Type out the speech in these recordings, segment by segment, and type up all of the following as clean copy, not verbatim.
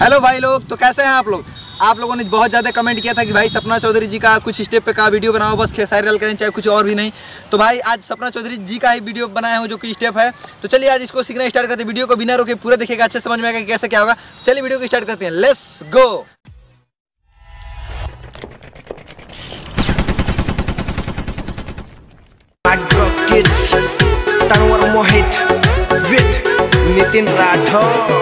Hello भाई लोग, तो कैसे हैं आप लोग। आप लोगों ने बहुत ज़्यादा कमेंट किया था कि भाई सपना चौधरी जी का कुछ स्टेप पे का वीडियो बनाओ, बस खेसारी लाल करें चाहे कुछ और भी नहीं। तो भाई आज सपना चौधरी जी का ही वीडियो बनाया हूँ जो कि स्टेप है। तो चलिए आज इसको सीखना स्टार्ट करते हैं। वीडियो को बिना रोके पूरा देखिएगा, अच्छे समझ में आएगा कि कैसे क्या होगा। चलिए वीडियो को स्टार्ट करते हैं, let's go. Tanwar Mohit with Nitin Rathod.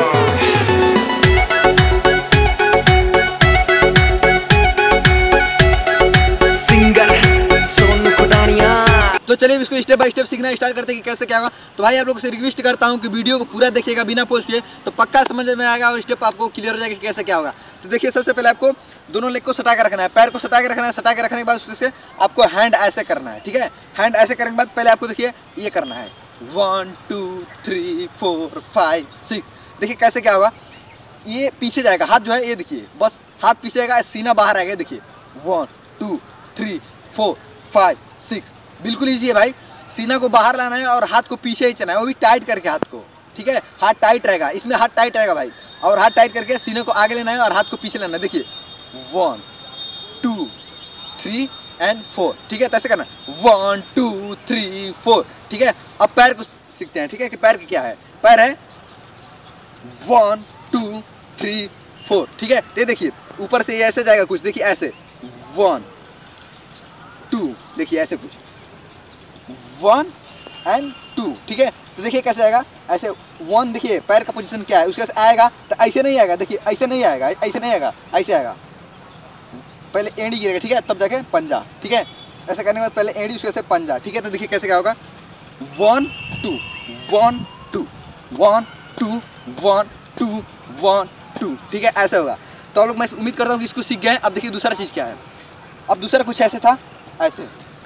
तो चलिए इसको स्टेप बाय स्टेप सीखना स्टार्ट करते हैं कि कैसे क्या होगा। तो भाई आप लोगों से रिक्वेस्ट करता हूँ कि वीडियो को पूरा देखिएगा बिना पोस्ट किए, तो पक्का समझ में आएगा और स्टेप आपको क्लियर हो जाएगा कि कैसे क्या होगा। तो देखिए सबसे पहले आपको दोनों लेग को सटा के रखना है, पैर को सटा के रखना है। सटा के रखने के बाद उससे आपको हैंड ऐसे करना है, ठीक है। हैंड ऐसे करने के बाद पहले आपको देखिए ये करना है 1 2 3 4 5 6। देखिए कैसे क्या होगा, ये पीछे जाएगा, हाथ जो है ये देखिए, बस हाथ पीछे जाएगा, सीना बाहर आएगा। देखिए 1 2 3 4 5 6, बिल्कुल ईजी है भाई। सीना को बाहर लाना है और हाथ को पीछे ही चलना है, वो भी टाइट करके हाथ को, ठीक है। हाथ टाइट रहेगा, इसमें हाथ टाइट रहेगा भाई, और हाथ टाइट करके सीने को आगे लेना है और हाथ को पीछे लेना है। देखिए 1 2 3 एंड 4, ठीक है। तो ऐसे करना 1 2 3 4, ठीक है। अब पैर को सीखते हैं, ठीक है, कि पैर क्या है। पैर है 1 2 3 4, ठीक है। ये देखिए ऊपर से ये ऐसे जाएगा कुछ, देखिए ऐसे 1 2, देखिए ऐसे कुछ 1 एंड 2, ठीक है। तो देखिए कैसे आएगा, ऐसे 1, देखिए पैर का पोजीशन क्या है, उसके से आएगा तो ऐसे नहीं आएगा। देखिए ऐसे नहीं आएगा, ऐसे नहीं आएगा, ऐसे आएगा। पहले एड़ी गिरेगा, ठीक है, तब जाके पंजा, ठीक है। ऐसे करने के बाद पहले एड़ी, उसके से पंजा, ठीक है। तो देखिए कैसे क्या होगा 1 2 1 2 1 2 1 2 1 2, ठीक है, ऐसे होगा। तो आप लोग, मैं उम्मीद करता हूँ कि इसको सीख गए। अब देखिए दूसरा चीज़ क्या है। अब दूसरा कुछ ऐसे था, ऐसे,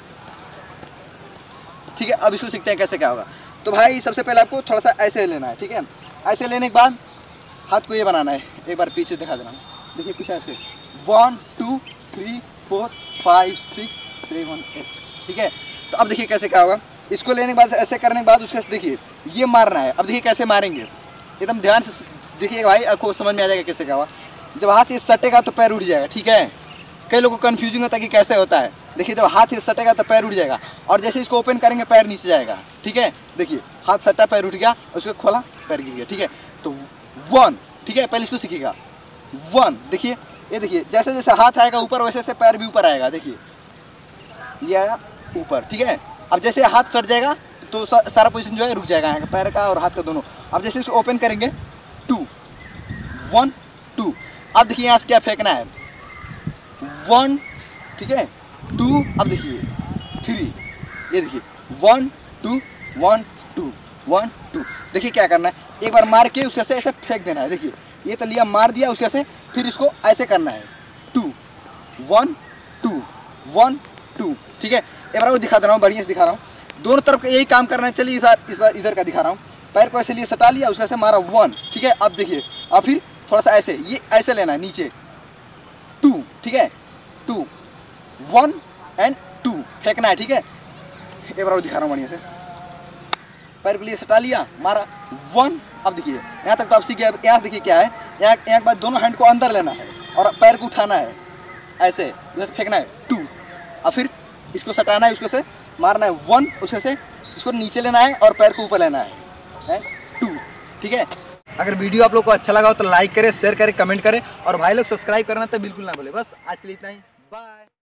ठीक है। अब इसको सीखते हैं कैसे क्या होगा। तो भाई सबसे पहले आपको थोड़ा सा ऐसे लेना है, ठीक है। ऐसे लेने के बाद हाथ को ये बनाना है, एक बार पीछे दिखा देना। देखिए कुछ ऐसे 1 2 3 4 5 6 7 8, ठीक है। तो अब देखिए कैसे क्या होगा। इसको लेने के बाद ऐसे करने के बाद उसके देखिए ये मारना है। अब देखिए कैसे मारेंगे, एकदम ध्यान से देखिए भाई, आपको समझ में आ जाएगा कैसे क्या होगा। जब हाथ ये सटेगा तो पैर उठ जाएगा, ठीक है। कई लोगों को कन्फ्यूजिंग होता है कि कैसे होता है। देखिए जब हाथ ये सटेगा तो पैर उठ जाएगा, और जैसे इसको ओपन करेंगे पैर नीचे जाएगा, ठीक है। देखिए हाथ सटा, पैर उठ गया, उसको खोला, पैर गिर गया, ठीक है। तो 1, ठीक है, पहले इसको सीखिएगा 1। देखिए ये देखिए जैसे जैसे हाथ आएगा ऊपर वैसे वैसे पैर भी ऊपर आएगा। देखिए ये आया ऊपर, ठीक है। अब जैसे हाथ सट जाएगा तो सारा पोजीशन जो है रुक जाएगा, पैर का और हाथ का दोनों। अब जैसे इसको ओपन करेंगे 2 1 2। अब देखिए यहाँ से क्या फेंकना है 1, ठीक है 2। अब देखिए 3, ये देखिए 1 2 1 2 1 2। देखिए क्या करना है, एक बार मार के उसके से ऐसे फेंक देना है। देखिए ये तो लिया, मार दिया, उसके से फिर इसको ऐसे करना है 2 1 2 1 2, ठीक है। एक बार वो दिखा दे रहा हूँ, बढ़िया से दिखा रहा हूँ। दोनों तरफ का यही काम करना है। चलिए इस बार इधर का दिखा रहा हूँ। पैर को ऐसे लिए सटा लिया, उसके से मारा 1, ठीक है। अब देखिए अब फिर थोड़ा सा ऐसे, ये ऐसे लेना है नीचे 2, ठीक है 2 1 एंड 2 फेंकना है, ठीक है। एक बार दिखा रहा हूँ बढ़िया से। पैर के लिए सटा लिया, मारा 1। अब देखिए यहाँ तक तो आप सीख गए। यहाँ देखिए क्या है, यहाँ के बाद दोनों हैंड को अंदर लेना है और पैर को उठाना है, ऐसे फेंकना है 2। अब फिर इसको सटाना है, उसको से मारना है 1, उसके से इसको नीचे लेना है और पैर को ऊपर लेना है 2, ठीक है। अगर वीडियो आप लोग को अच्छा लगा हो तो लाइक करें, शेयर करें, कमेंट करें, और भाई लोग सब्सक्राइब करना तो बिल्कुल ना भूलें। बस आज के लिए इतना ही, बाय।